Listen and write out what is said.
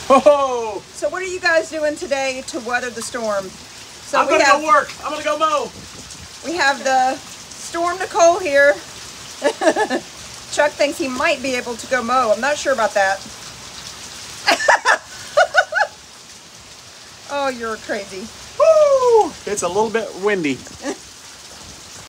Whoa! So what are you guys doing today to weather the storm? So I'm gonna go work. I'm gonna go mow. We have the Storm Nicole here. Chuck thinks he might be able to go mow. I'm not sure about that. Oh, you're crazy. Woo! It's a little bit windy.